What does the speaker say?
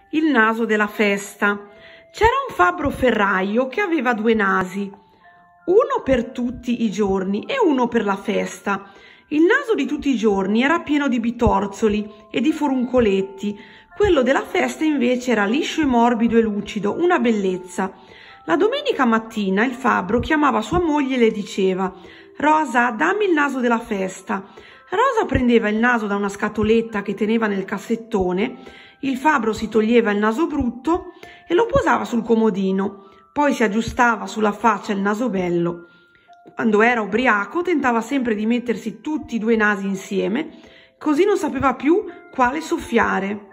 Il naso della festa. C'era un fabbro ferraio che aveva due nasi, uno per tutti i giorni e uno per la festa. Il naso di tutti i giorni era pieno di bitorzoli e di foruncoletti, quello della festa invece era liscio e morbido e lucido, una bellezza. La domenica mattina il fabbro chiamava sua moglie e le diceva: «Rosa, dammi il naso della festa». Rosa prendeva il naso da una scatoletta che teneva nel cassettone, il fabbro si toglieva il naso brutto e lo posava sul comodino, poi si aggiustava sulla faccia il naso bello. Quando era ubriaco tentava sempre di mettersi tutti i due nasi insieme, così non sapeva più quale soffiare.